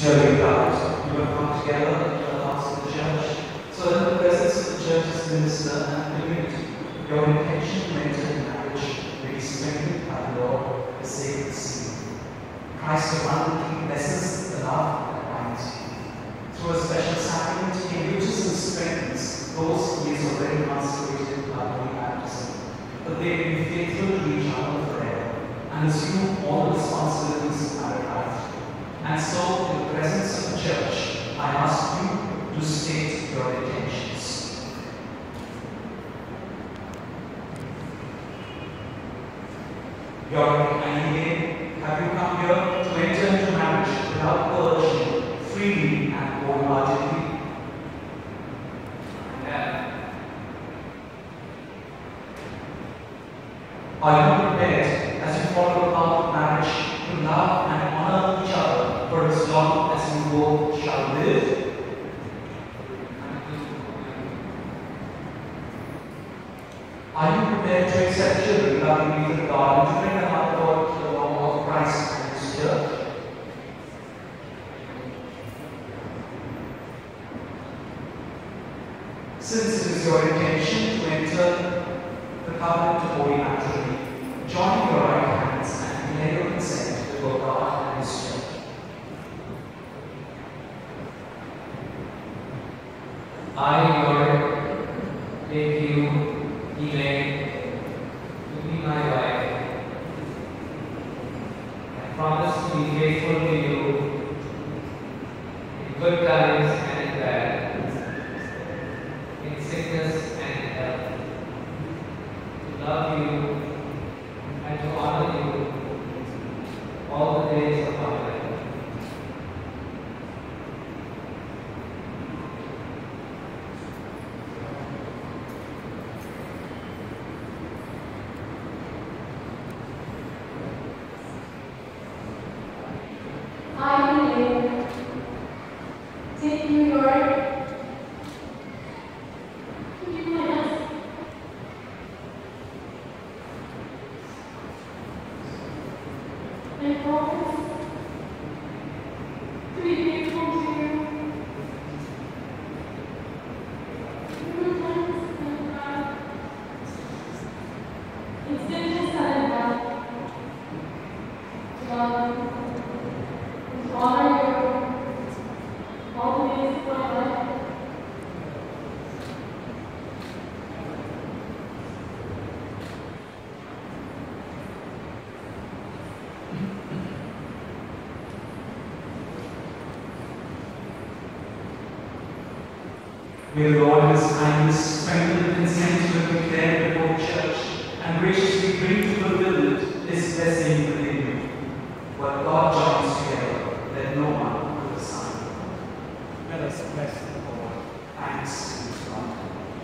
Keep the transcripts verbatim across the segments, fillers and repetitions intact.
Dearly God, you have come together into the hearts of the church, so that in the presence of the church's minister and community, your intention to enter in marriage may be strengthened by the Lord, the sacred seal. Christ abundantly blesses the love that binds you. Through a special sacrament, he enriches and strengthens those he has already consecrated by holy baptism, that they may be faithful to each other forever and assume all the responsibilities of married life. And so, in the presence of the church, I ask you to state your intentions. Yorick and Elaine, have you come here to enter into marriage without coercion, freely and wholeheartedly? I am. Are you prepared, as you follow the path of marriage, to love and honor each other for as long as you both shall live? Are you prepared to accept children lovingly to God and to bring them up according to the law of Christ and His church? Since it is your intention to enter the covenant of holy matrimony, join your right hands and declare your consent before God and His church. I, Yorick, take you, Elaine, to be my wife. I promise to be faithful to you in good times and in bad, in sickness and in health, to love you and to honor you all the days of our life. I, Elaine, take you, Yorick, to be my husband. I promise to be faithful to you in good times and bad, in sickness and in health, to love you, to honor you all the days of my life. May the Lord in His kindness strengthen the consent you have declared before the church and graciously bring to fulfillment His blessing within you. What God joins together, let no one put aside. Let us bless the Lord. Thanks be to God.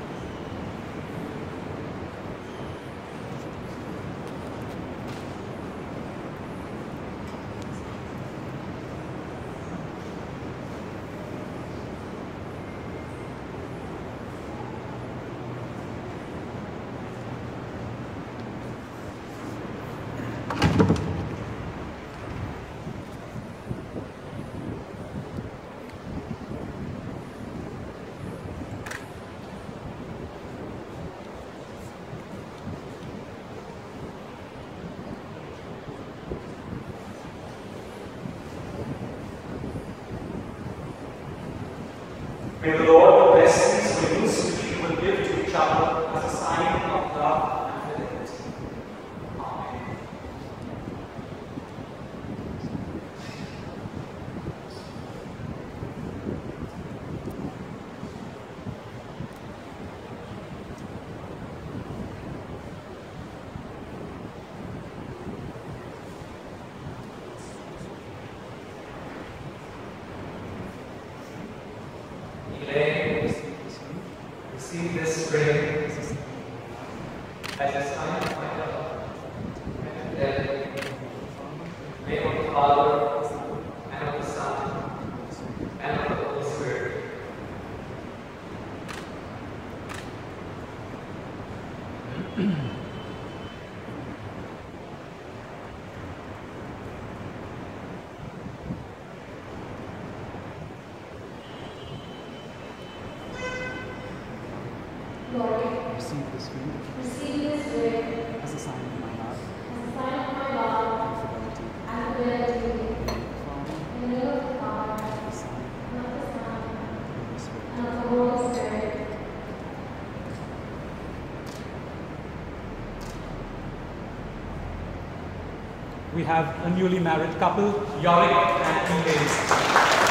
May the Lord bless these rings which you will give to each other as a sign of love and fidelity. Amen. Elaine, receive this ring as a sign of my love and fidelity. May of the Father, and of the Son, and of the Holy Spirit. receive this ring receive this ring as a sign of my love as a sign of my love and fidelity. and fidelity. In the name of the Father, In the name of the Father, and of the Son, and of the Son, and of the Holy Spirit. and of the Holy Spirit. We have a newly married couple, Yorick and Elaine.